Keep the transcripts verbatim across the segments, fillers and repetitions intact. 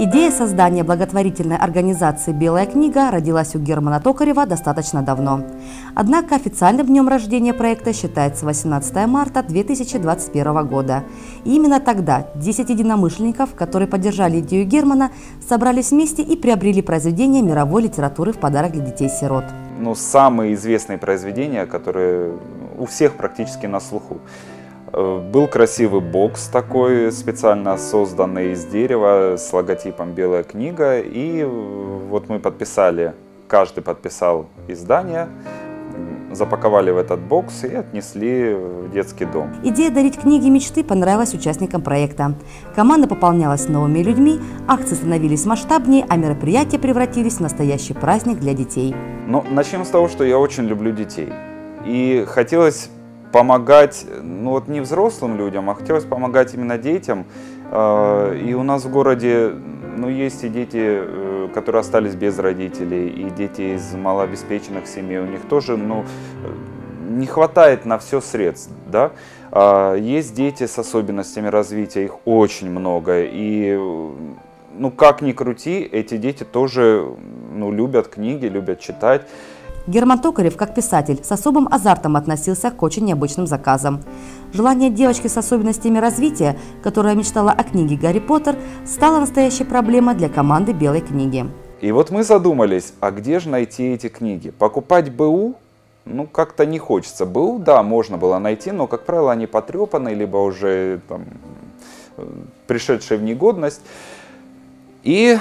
Идея создания благотворительной организации «Белая книга» родилась у Германа Токарева достаточно давно. Однако официальным днем рождения проекта считается восемнадцатое марта две тысячи двадцать первого года. И именно тогда десять единомышленников, которые поддержали идею Германа, собрались вместе и приобрели произведения мировой литературы в подарок для детей-сирот. Ну, самые известные произведения, которые у всех практически на слуху. Был красивый бокс такой, специально созданный из дерева с логотипом «Белая книга». И вот мы подписали, каждый подписал издание, запаковали в этот бокс и отнесли в детский дом. Идея дарить книги мечты понравилась участникам проекта. Команда пополнялась новыми людьми, акции становились масштабнее, а мероприятия превратились в настоящий праздник для детей. Ну, начнем с того, что я очень люблю детей. И хотелось помогать, ну вот не взрослым людям, а хотелось помогать именно детям. И у нас в городе, ну, есть и дети, которые остались без родителей, и дети из малообеспеченных семей. У них тоже, ну, не хватает на все средств, да. Есть дети с особенностями развития, их очень много. И, ну, как ни крути, эти дети тоже, ну, любят книги, любят читать. Герман Токарев, как писатель, с особым азартом относился к очень необычным заказам. Желание девочки с особенностями развития, которая мечтала о книге «Гарри Поттер», стало настоящей проблемой для команды «Белой книги». И вот мы задумались, а где же найти эти книги? Покупать БУ? Ну, как-то не хочется. БУ, да, можно было найти, но, как правило, они потрепанные, либо уже там, пришедшие в негодность. И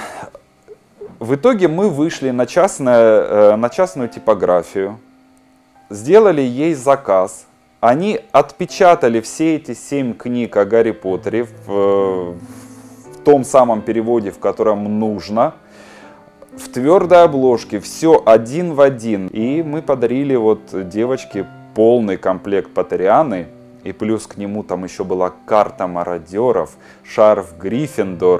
в итоге мы вышли на, частное, на частную типографию, сделали ей заказ. Они отпечатали все эти семь книг о Гарри Поттере в, в том самом переводе, в котором нужно, в твердой обложке, все один в один. И мы подарили вот девочке полный комплект Поттерианы. И плюс к нему там еще была карта мародеров, шарф Гриффиндор,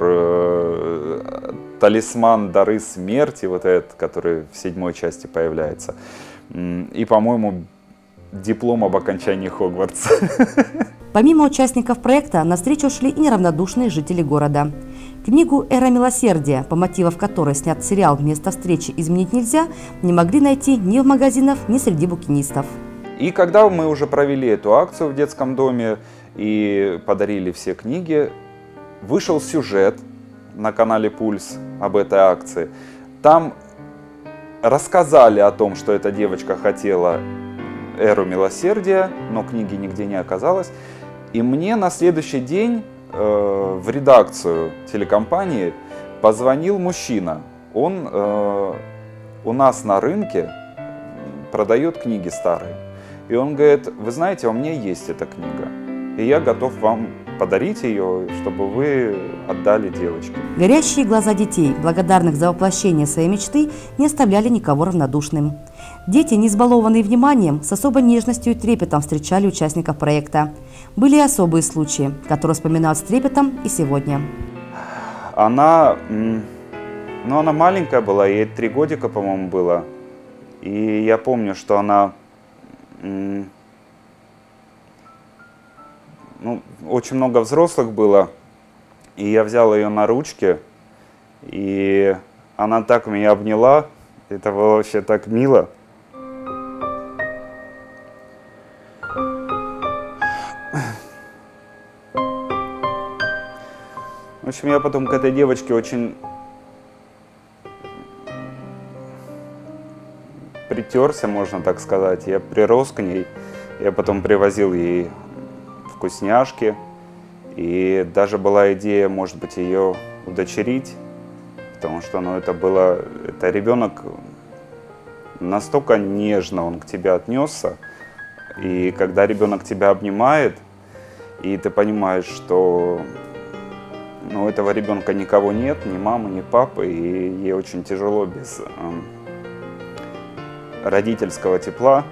э, талисман Дары Смерти, вот этот, который в седьмой части появляется. И, по-моему, диплом об окончании Хогвартса. Помимо участников проекта, на встречу шли и неравнодушные жители города. Книгу «Эра милосердия», по мотивам которой снят сериал «Место встречи изменить нельзя», не могли найти ни в магазинах, ни среди букинистов. И когда мы уже провели эту акцию в детском доме и подарили все книги, вышел сюжет на канале «Пульс» об этой акции. Там рассказали о том, что эта девочка хотела «Эру милосердия», но книги нигде не оказалось. И мне на следующий день э, в редакцию телекомпании позвонил мужчина. Он э, у нас на рынке продает книги старые. И он говорит: вы знаете, у меня есть эта книга, и я готов вам подарить ее, чтобы вы отдали девочке. Горящие глаза детей, благодарных за воплощение своей мечты, не оставляли никого равнодушным. Дети, не избалованные вниманием, с особой нежностью и трепетом встречали участников проекта. Были и особые случаи, которые вспоминают с трепетом и сегодня. Она, ну, она маленькая была, ей три годика, по-моему, было. И я помню, что она... Ну, очень много взрослых было, и я взял ее на ручки, и она так меня обняла, это было вообще так мило. В общем, я потом к этой девочке очень притерся, можно так сказать, я прирос к ней, я потом привозил ей вкусняшки, и даже была идея, может быть, ее удочерить, потому что, ну, это было, это ребенок настолько нежно он к тебе отнесся, и когда ребенок тебя обнимает, и ты понимаешь, что, ну, у этого ребенка никого нет, ни мамы, ни папы, и ей очень тяжело без э, родительского тепла.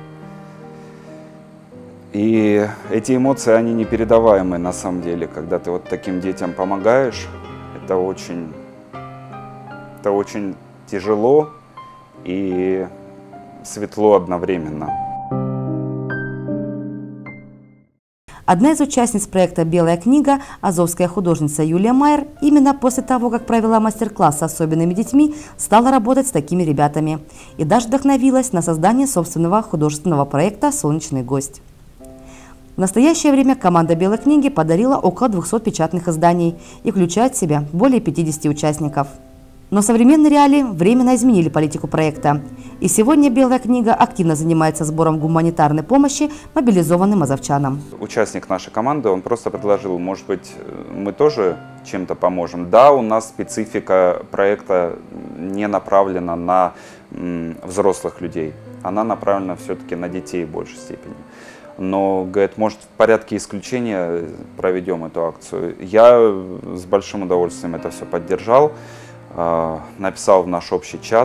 И эти эмоции, они непередаваемые на самом деле, когда ты вот таким детям помогаешь, это очень, это очень тяжело и светло одновременно. Одна из участниц проекта «Белая книга», азовская художница Юлия Майер, именно после того, как провела мастер-класс с особенными детьми, стала работать с такими ребятами и даже вдохновилась на создание собственного художественного проекта «Солнечный гость». В настоящее время команда «Белой книги» подарила около двухсот печатных изданий и включает в себя более пятидесяти участников. Но современные реалии временно изменили политику проекта. И сегодня «Белая книга» активно занимается сбором гуманитарной помощи мобилизованным азовчанам. Участник нашей команды, он просто предложил, может быть, мы тоже чем-то поможем. Да, у нас специфика проекта не направлена на м, взрослых людей. Она направлена все-таки на детей в большей степени. Но, говорит, может, в порядке исключения проведем эту акцию. Я с большим удовольствием это все поддержал. Написал в наш общий чат,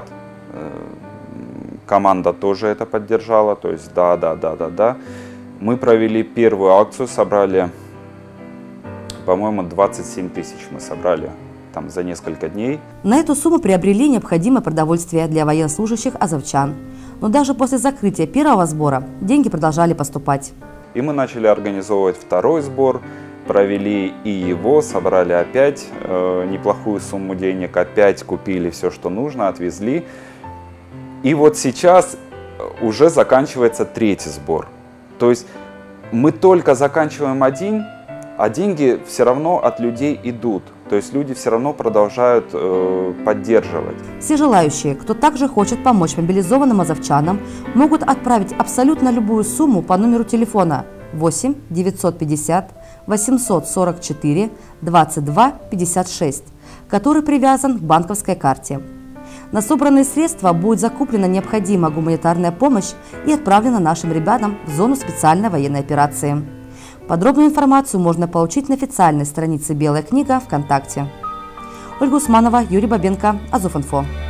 команда тоже это поддержала, то есть да, да, да, да, да. Мы провели первую акцию, собрали, по-моему, двадцать семь тысяч мы собрали там за несколько дней. На эту сумму приобрели необходимое продовольствие для военнослужащих азовчан. Но даже после закрытия первого сбора деньги продолжали поступать. И мы начали организовывать второй сбор. Провели и его, собрали опять э, неплохую сумму денег, опять купили все, что нужно, отвезли. И вот сейчас уже заканчивается третий сбор. То есть мы только заканчиваем один, а деньги все равно от людей идут. То есть люди все равно продолжают э, поддерживать. Все желающие, кто также хочет помочь мобилизованным азовчанам, могут отправить абсолютно любую сумму по номеру телефона восемь девятьсот пятьдесят восемьсот сорок четыре двадцать два пятьдесят шесть, который привязан к банковской карте. На собранные средства будет закуплена необходимая гуманитарная помощь и отправлена нашим ребятам в зону специальной военной операции. Подробную информацию можно получить на официальной странице «Белая книга» ВКонтакте. Ольга Усманова, Юрий Бабенко, Азов.Инфо.